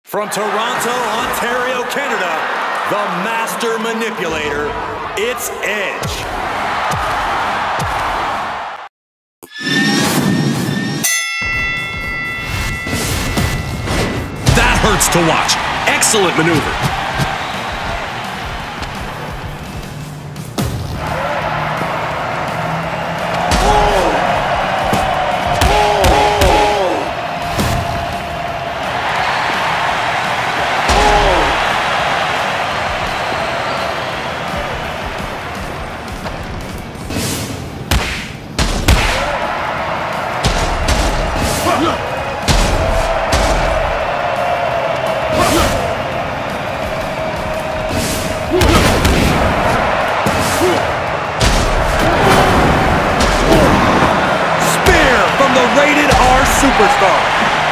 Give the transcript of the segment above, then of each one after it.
From Toronto, Ontario, Canada, the Master Manipulator, it's Edge. That hurts to watch. Excellent maneuver. Rated R Superstar.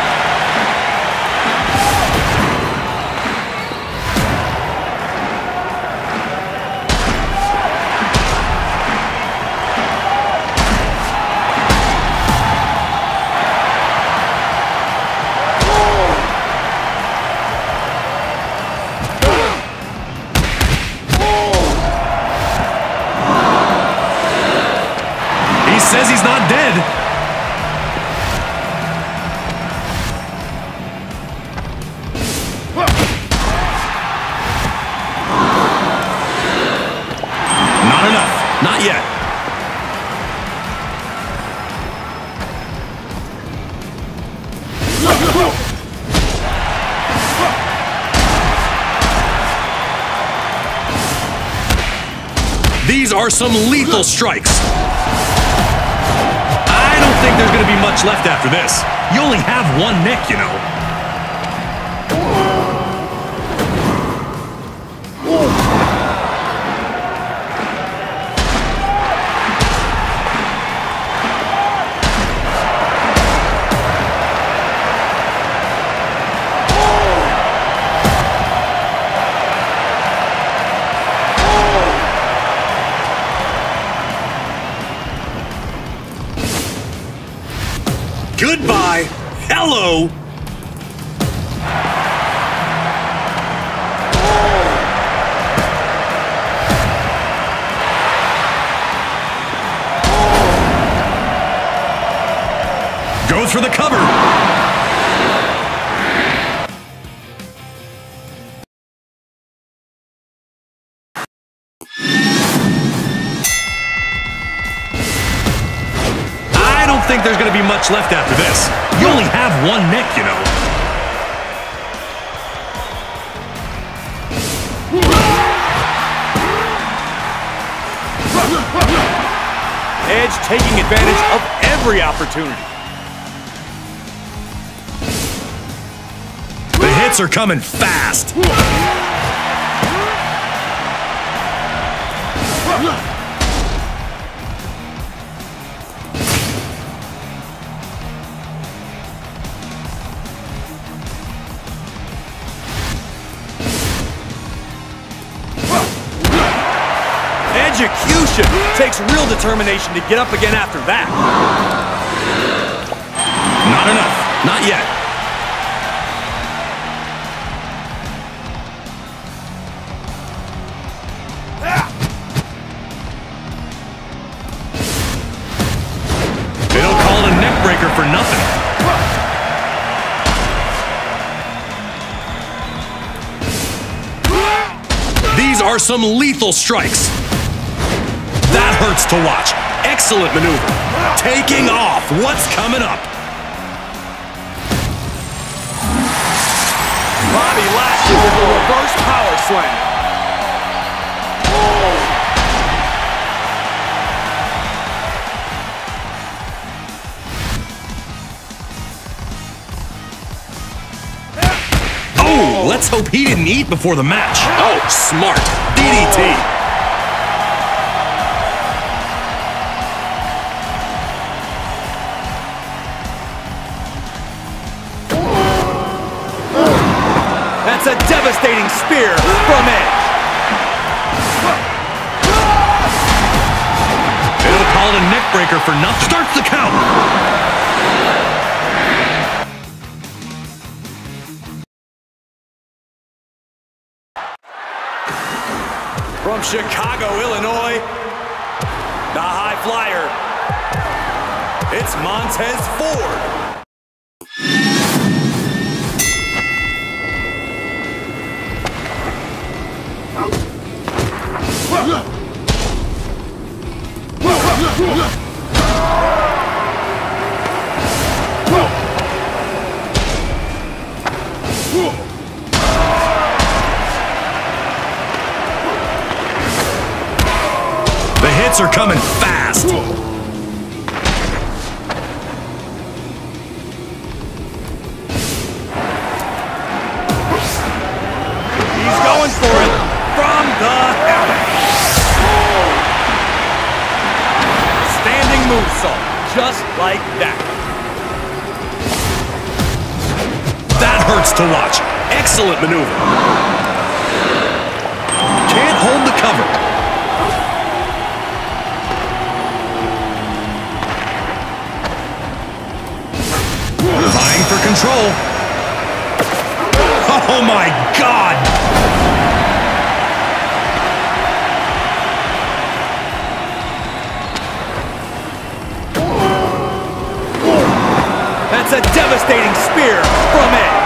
He says he's not dead. Not enough. Not yet. These are some lethal strikes. I don't think there's going to be much left after this. You only have one neck, you know. Goodbye. Hello. Goes for the cover. I don't think there's going to be much left after this. You only have one neck, you know. Edge taking advantage of every opportunity. The hits are coming fast. Execution takes real determination to get up again after that. Not enough. Not yet. They don't call it a neck breaker for nothing. These are some lethal strikes. That hurts to watch. Excellent maneuver. Taking off. What's coming up? Bobby Lashley with a reverse power slam. Oh, let's hope he didn't eat before the match. Oh, smart. DDT. That's a devastating spear from Edge. They don't call it a neck breaker for nothing. Starts the count. From Chicago, Illinois, the high flyer, it's Montez Ford. The hits are coming fast. He's going for it from the helmet. Standing moonsault, just like that. That hurts to watch. Excellent maneuver. Can't hold the cover. Vying for control. Oh my God! That's a devastating spear from Edge.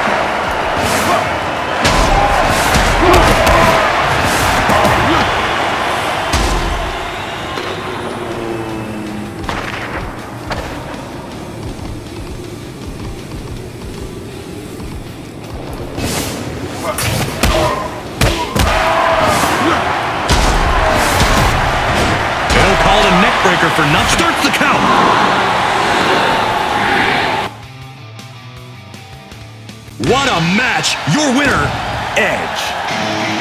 Breaker for nothing. Starts the count. What a match. Your winner, Edge.